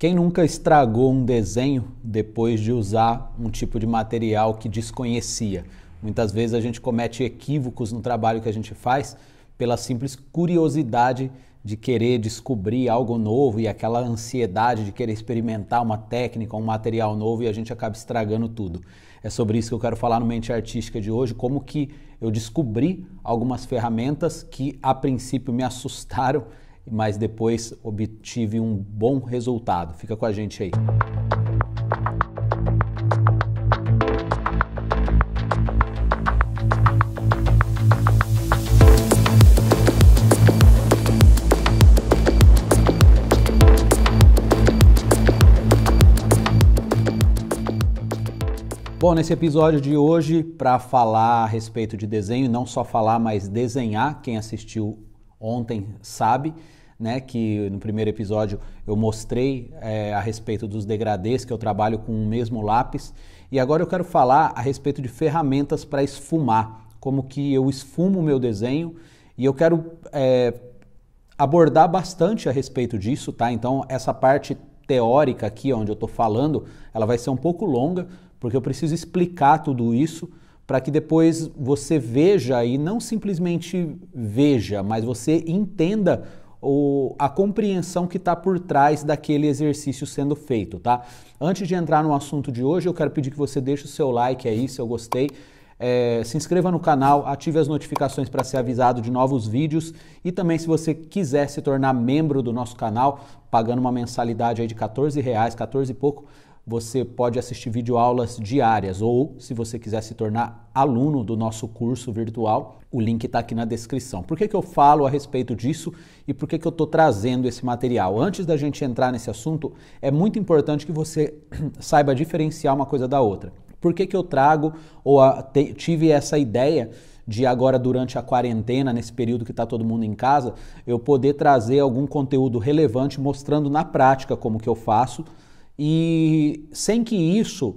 Quem nunca estragou um desenho depois de usar um tipo de material que desconhecia? Muitas vezes a gente comete equívocos no trabalho que a gente faz pela simples curiosidade de querer descobrir algo novo e aquela ansiedade de querer experimentar uma técnica, um material novo, e a gente acaba estragando tudo. É sobre isso que eu quero falar no Mente Artística de hoje, como que eu descobri algumas ferramentas que a princípio me assustaram, mas depois obtive um bom resultado. Fica com a gente aí. Bom, nesse episódio de hoje, para falar a respeito de desenho, não só falar, mas desenhar, quem assistiu ontem sabe, né, que no primeiro episódio eu mostrei a respeito dos degradês, que eu trabalho com o mesmo lápis, e agora eu quero falar a respeito de ferramentas para esfumar, como que eu esfumo o meu desenho, e eu quero abordar bastante a respeito disso, tá? Então essa parte teórica aqui, onde eu estou falando, ela vai ser um pouco longa, porque eu preciso explicar tudo isso para que depois você veja e não simplesmente veja, mas você entenda a compreensão que está por trás daquele exercício sendo feito, tá? Antes de entrar no assunto de hoje, eu quero pedir que você deixe o seu like aí, se eu gostei, se inscreva no canal, ative as notificações para ser avisado de novos vídeos e também se você quiser se tornar membro do nosso canal, pagando uma mensalidade aí de R$14, 14 e pouco, você pode assistir videoaulas diárias ou, se você quiser se tornar aluno do nosso curso virtual, o link está aqui na descrição. Por que eu falo a respeito disso e por que eu estou trazendo esse material? Antes da gente entrar nesse assunto, é muito importante que você saiba diferenciar uma coisa da outra. Por que eu trago ou tive essa ideia de agora durante a quarentena, nesse período que está todo mundo em casa, eu poder trazer algum conteúdo relevante mostrando na prática como que eu faço, e sem que isso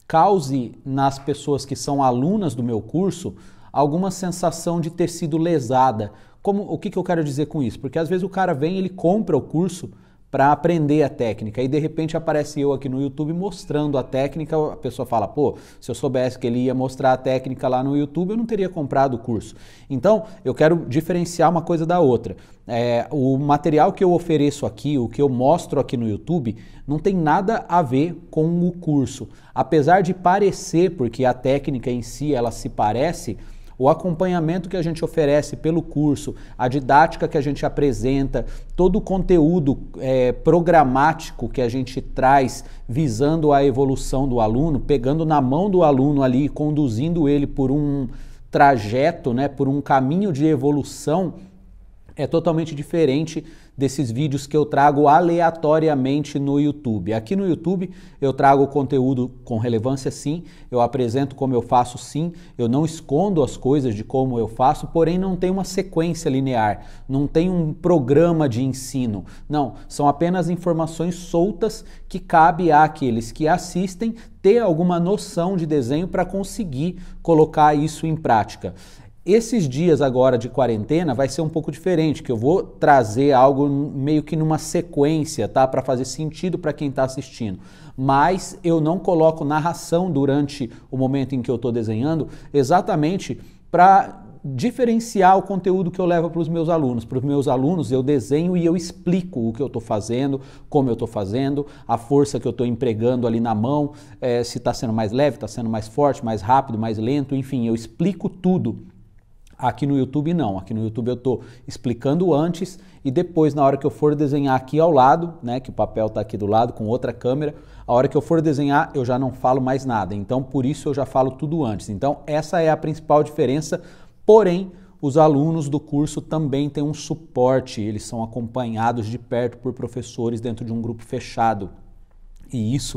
cause nas pessoas que são alunas do meu curso alguma sensação de ter sido lesada. O que eu quero dizer com isso? Porque às vezes o cara vem, ele compra o curso para aprender a técnica e de repente aparece eu aqui no YouTube mostrando a técnica, a pessoa fala, pô, se eu soubesse que ele ia mostrar a técnica lá no YouTube, eu não teria comprado o curso. Então, eu quero diferenciar uma coisa da outra. O material que eu ofereço aqui, o que eu mostro aqui no YouTube, não tem nada a ver com o curso. Apesar de parecer, porque a técnica em si, ela se parece, o acompanhamento que a gente oferece pelo curso, a didática que a gente apresenta, todo o conteúdo programático que a gente traz visando a evolução do aluno, pegando na mão do aluno ali, conduzindo ele por um trajeto, né, por um caminho de evolução, é totalmente diferente desses vídeos que eu trago aleatoriamente no YouTube. Aqui no YouTube eu trago conteúdo com relevância sim, eu apresento como eu faço sim, eu não escondo as coisas de como eu faço, porém não tem uma sequência linear, não tem um programa de ensino, não, são apenas informações soltas que cabe àqueles que assistem ter alguma noção de desenho para conseguir colocar isso em prática. Esses dias agora de quarentena vai ser um pouco diferente, que eu vou trazer algo meio que numa sequência, tá? Para fazer sentido para quem está assistindo. Mas eu não coloco narração durante o momento em que eu estou desenhando, exatamente para diferenciar o conteúdo que eu levo para os meus alunos. Para os meus alunos eu desenho e eu explico o que eu estou fazendo, como eu estou fazendo, a força que eu estou empregando ali na mão, se está sendo mais leve, está sendo mais forte, mais rápido, mais lento, enfim, eu explico tudo. Aqui no YouTube não, aqui no YouTube eu estou explicando antes e depois na hora que eu for desenhar aqui ao lado, né, que o papel está aqui do lado com outra câmera, a hora que eu for desenhar eu já não falo mais nada, então por isso eu já falo tudo antes. Então essa é a principal diferença, porém os alunos do curso também têm um suporte, eles são acompanhados de perto por professores dentro de um grupo fechado e isso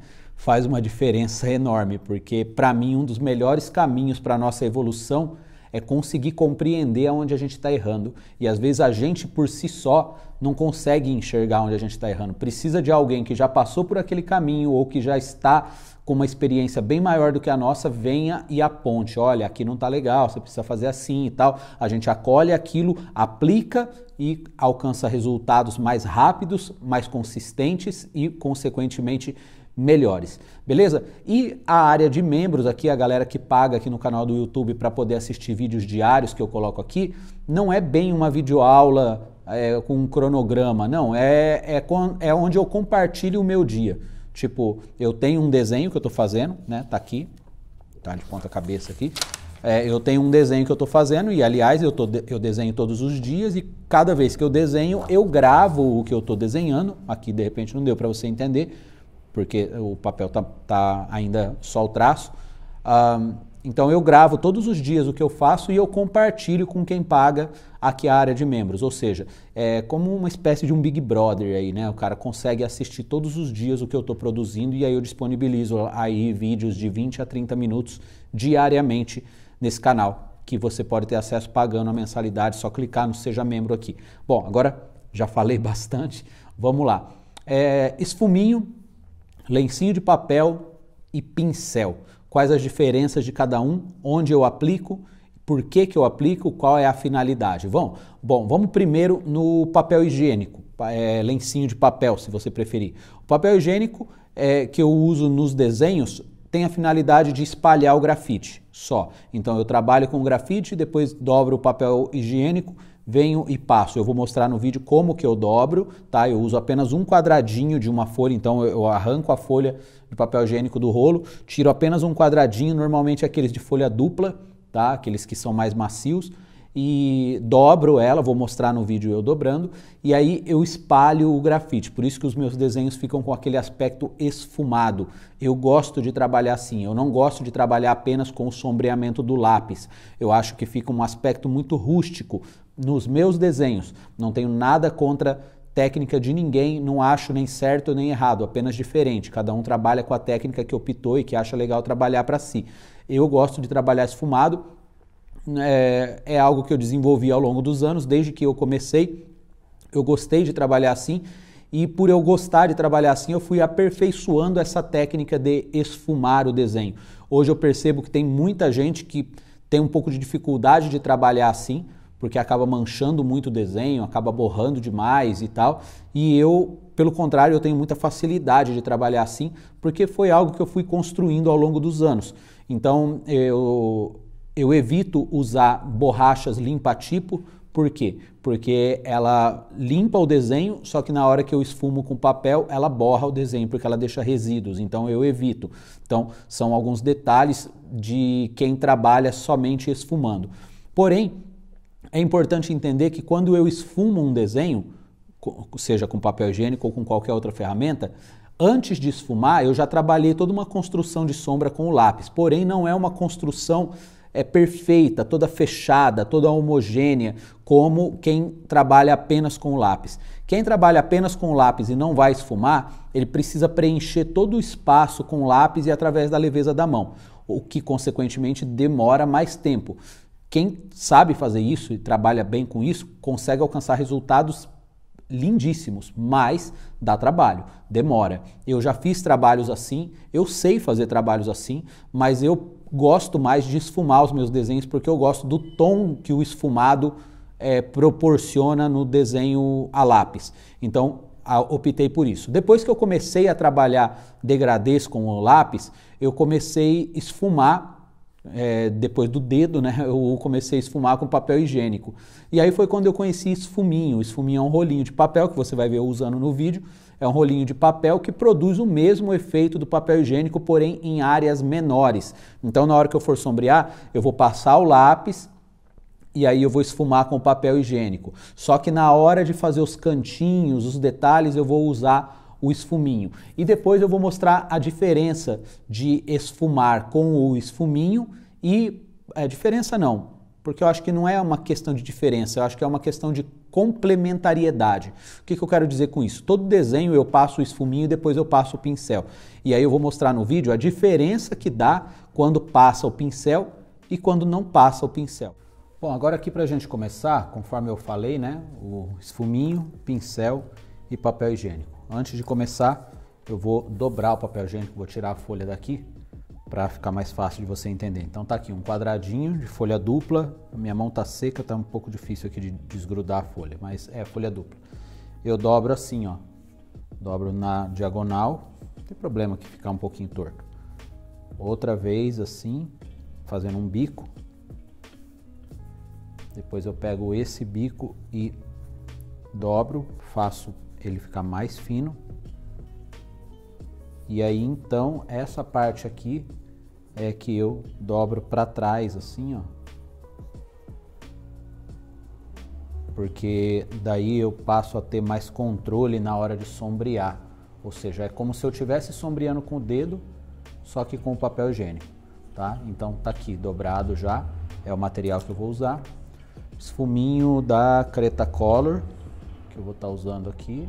faz uma diferença enorme, porque para mim um dos melhores caminhos para a nossa evolução é conseguir compreender onde a gente está errando. E às vezes a gente por si só não consegue enxergar onde a gente está errando. Precisa de alguém que já passou por aquele caminho ou que já está com uma experiência bem maior do que a nossa, venha e aponte. Olha, aqui não está legal, você precisa fazer assim e tal. A gente acolhe aquilo, aplica e alcança resultados mais rápidos, mais consistentes e, consequentemente, melhores, beleza? E a área de membros aqui, a galera que paga aqui no canal do YouTube para poder assistir vídeos diários que eu coloco aqui, não é bem uma videoaula com um cronograma, não, é onde eu compartilho o meu dia. Tipo, eu tenho um desenho que eu estou fazendo, né? Tá aqui, tá de ponta cabeça aqui. Eu tenho um desenho que eu estou fazendo e, aliás, eu desenho todos os dias e cada vez que eu desenho, eu gravo o que eu estou desenhando. Aqui, de repente, não deu para você entender, porque o papel tá ainda só o traço. Então eu gravo todos os dias o que eu faço e eu compartilho com quem paga aqui a área de membros, ou seja, é como uma espécie de um Big Brother aí, né? O cara consegue assistir todos os dias o que eu estou produzindo e aí eu disponibilizo aí vídeos de 20 a 30 minutos diariamente nesse canal, que você pode ter acesso pagando a mensalidade, só clicar no Seja Membro aqui. Bom, agora já falei bastante, vamos lá. Esfuminho, lencinho de papel e pincel. Quais as diferenças de cada um, onde eu aplico, por que eu aplico, qual é a finalidade. Bom, vamos primeiro no papel higiênico, lencinho de papel, se você preferir. O papel higiênico que eu uso nos desenhos tem a finalidade de espalhar o grafite só. Então eu trabalho com grafite, depois dobro o papel higiênico, venho e passo. Eu vou mostrar no vídeo como que eu dobro, tá? Eu uso apenas um quadradinho de uma folha, então eu arranco a folha de papel higiênico do rolo, tiro apenas um quadradinho, normalmente aqueles de folha dupla, tá? Aqueles que são mais macios, e dobro ela, vou mostrar no vídeo eu dobrando, e aí eu espalho o grafite. Por isso que os meus desenhos ficam com aquele aspecto esfumado. Eu gosto de trabalhar assim, eu não gosto de trabalhar apenas com o sombreamento do lápis. Eu acho que fica um aspecto muito rústico nos meus desenhos. Não tenho nada contra técnica de ninguém, não acho nem certo nem errado, apenas diferente. Cada um trabalha com a técnica que optou e que acha legal trabalhar para si. Eu gosto de trabalhar esfumado, é algo que eu desenvolvi ao longo dos anos, desde que eu comecei, eu gostei de trabalhar assim, e por eu gostar de trabalhar assim, eu fui aperfeiçoando essa técnica de esfumar o desenho. Hoje eu percebo que tem muita gente que tem um pouco de dificuldade de trabalhar assim, porque acaba manchando muito o desenho, acaba borrando demais e tal, e eu, pelo contrário, eu tenho muita facilidade de trabalhar assim, porque foi algo que eu fui construindo ao longo dos anos. Então, eu evito usar borrachas limpa-tipo, por quê? Porque ela limpa o desenho, só que na hora que eu esfumo com papel, ela borra o desenho, porque ela deixa resíduos, então eu evito. Então, são alguns detalhes de quem trabalha somente esfumando. Porém, é importante entender que quando eu esfumo um desenho, seja com papel higiênico ou com qualquer outra ferramenta, antes de esfumar, eu já trabalhei toda uma construção de sombra com o lápis, porém não é uma construção perfeita, toda fechada, toda homogênea, como quem trabalha apenas com o lápis. Quem trabalha apenas com o lápis e não vai esfumar, ele precisa preencher todo o espaço com o lápis e através da leveza da mão, o que consequentemente demora mais tempo. Quem sabe fazer isso e trabalha bem com isso, consegue alcançar resultados lindíssimos, mas dá trabalho, demora. Eu já fiz trabalhos assim, eu sei fazer trabalhos assim, mas eu gosto mais de esfumar os meus desenhos porque eu gosto do tom que o esfumado proporciona no desenho a lápis. Então, optei por isso. Depois que eu comecei a trabalhar degradês com o lápis, eu comecei a esfumar. Depois do dedo, né, eu comecei a esfumar com papel higiênico. E aí foi quando eu conheci esfuminho. O esfuminho é um rolinho de papel que você vai ver eu usando no vídeo. É um rolinho de papel que produz o mesmo efeito do papel higiênico, porém em áreas menores. Então, na hora que eu for sombrear, eu vou passar o lápis e aí eu vou esfumar com o papel higiênico. Só que na hora de fazer os cantinhos, os detalhes, eu vou usar o esfuminho. E depois eu vou mostrar a diferença de esfumar com o esfuminho e... diferença não, porque eu acho que não é uma questão de diferença, eu acho que é uma questão de complementariedade. O que eu quero dizer com isso? Todo desenho eu passo o esfuminho e depois eu passo o pincel. E aí eu vou mostrar no vídeo a diferença que dá quando passa o pincel e quando não passa o pincel. Bom, agora aqui para a gente começar, conforme eu falei, né, o esfuminho, pincel e papel higiênico. Antes de começar, eu vou dobrar o papel higiênico, vou tirar a folha daqui para ficar mais fácil de você entender. Então tá aqui um quadradinho de folha dupla, a minha mão tá seca, tá um pouco difícil aqui de desgrudar a folha, mas é folha dupla. Eu dobro assim, ó, dobro na diagonal, não tem problema que ficar um pouquinho torto. Outra vez assim, fazendo um bico. Depois eu pego esse bico e dobro, faço ele ficar mais fino. E aí então essa parte aqui é que eu dobro para trás assim, ó. Porque daí eu passo a ter mais controle na hora de sombrear. Ou seja, é como se eu estivesse sombreando com o dedo, só que com o papel higiênico, tá? Então tá aqui dobrado já, é o material que eu vou usar. Esfuminho da Cretacolor, que eu vou estar usando aqui.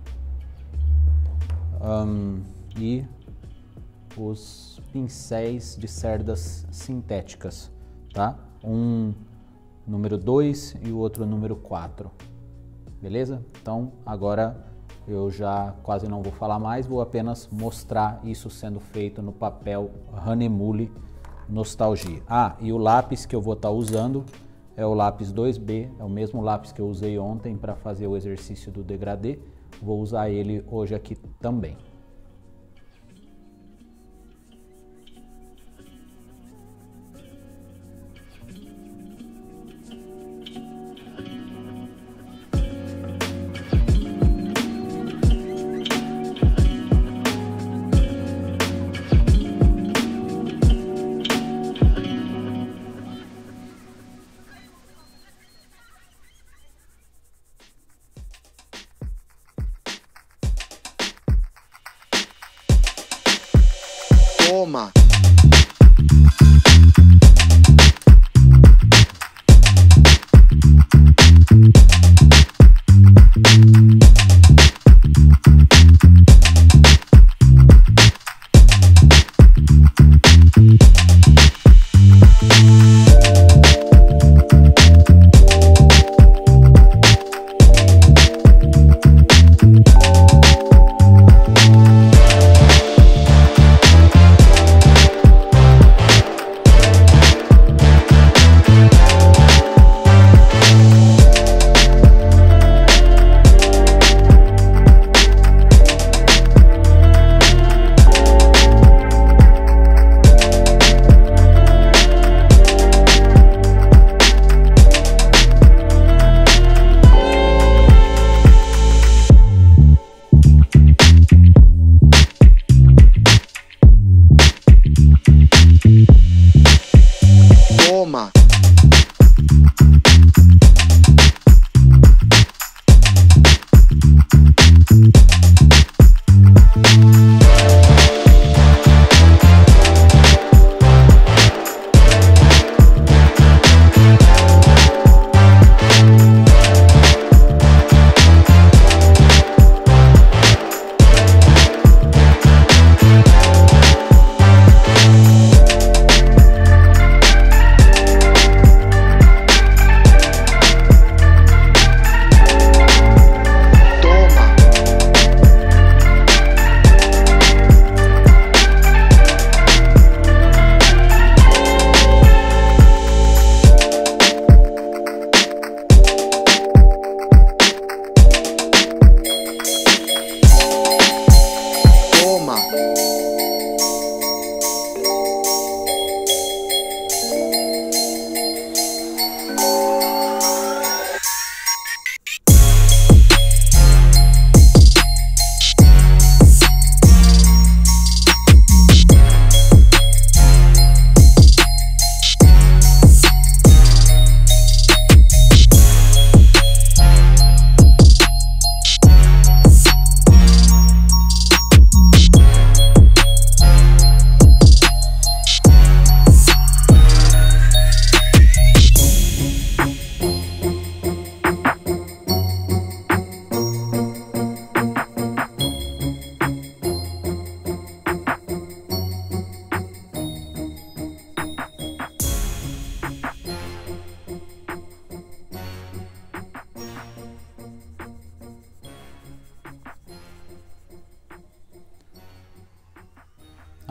E os pincéis de cerdas sintéticas, tá? Um número 2 e o outro número 4, beleza? Então agora eu já quase não vou falar mais, vou apenas mostrar isso sendo feito no papel Hahnemühle Nostalgia. Ah, e o lápis que eu vou estar usando é o lápis 2B, é o mesmo lápis que eu usei ontem para fazer o exercício do degradê, vou usar ele hoje aqui também. Toma!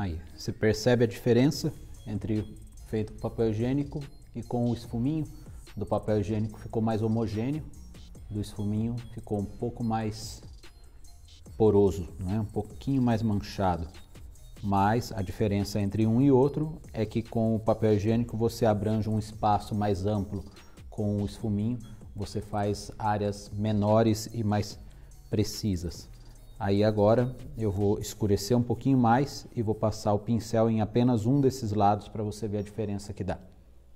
Aí, você percebe a diferença entre feito com papel higiênico e com o esfuminho? Do papel higiênico ficou mais homogêneo, do esfuminho ficou um pouco mais poroso, né? Um pouquinho mais manchado. Mas a diferença entre um e outro é que com o papel higiênico você abrange um espaço mais amplo, com o esfuminho você faz áreas menores e mais precisas. Aí agora eu vou escurecer um pouquinho mais e vou passar o pincel em apenas um desses lados para você ver a diferença que dá.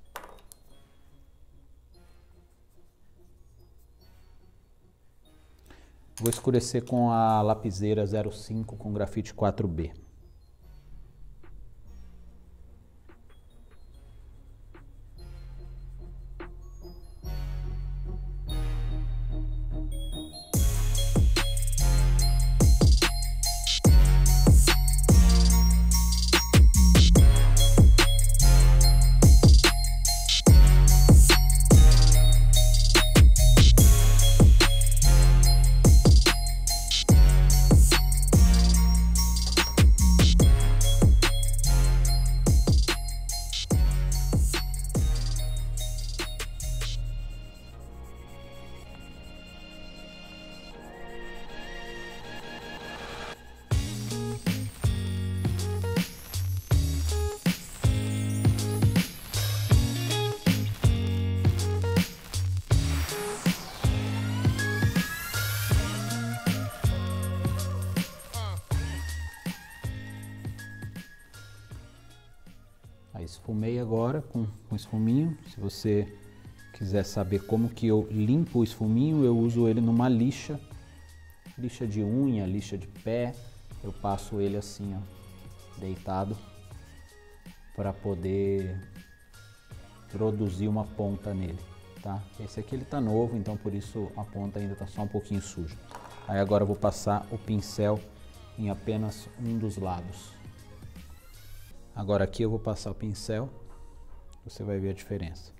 Vou escurecer com a lapiseira 05 com grafite 4B. Esfumei agora com esfuminho. Se você quiser saber como que eu limpo o esfuminho, eu uso ele numa lixa de unha, lixa de pé. Eu passo ele assim, ó, deitado, para poder produzir uma ponta nele, tá? Esse aqui ele tá novo, então por isso a ponta ainda tá só um pouquinho suja. Aí agora eu vou passar o pincel em apenas um dos lados. Agora aqui eu vou passar o pincel, você vai ver a diferença.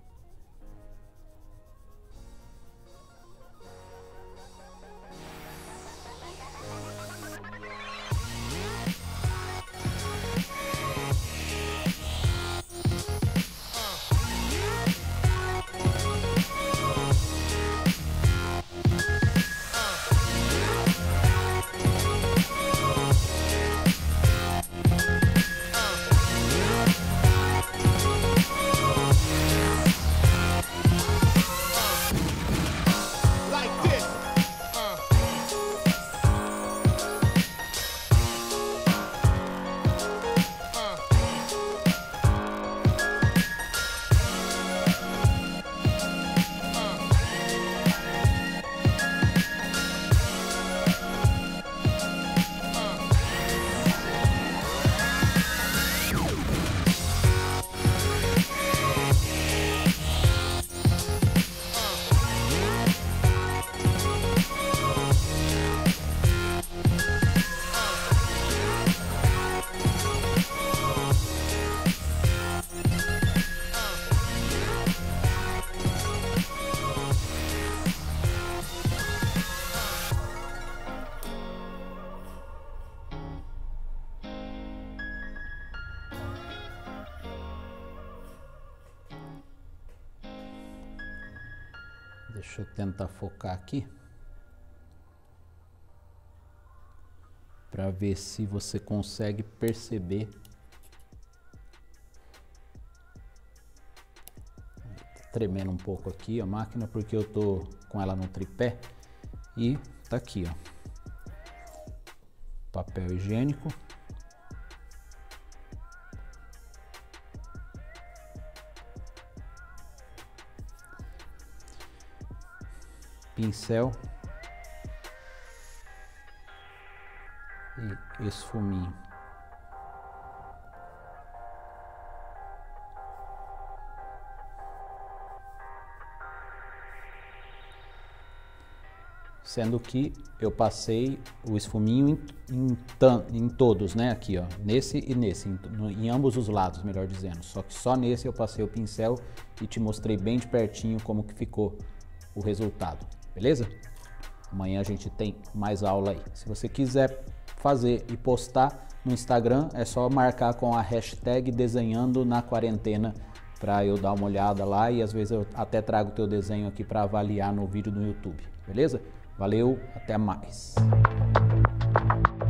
Deixa eu tentar focar aqui para ver se você consegue perceber. Tá tremendo um pouco aqui a máquina porque eu tô com ela no tripé e tá aqui, ó, papel higiênico. Pincel e esfuminho. Sendo que eu passei o esfuminho em todos, né? Aqui, ó, nesse e nesse, em ambos os lados, melhor dizendo. Só que só nesse eu passei o pincel e te mostrei bem de pertinho como que ficou o resultado. Beleza? Amanhã a gente tem mais aula aí. Se você quiser fazer e postar, no Instagram, é só marcar com a hashtag Desenhando na Quarentena para eu dar uma olhada lá e às vezes eu até trago o teu desenho aqui para avaliar no vídeo do YouTube, beleza? Valeu, até mais!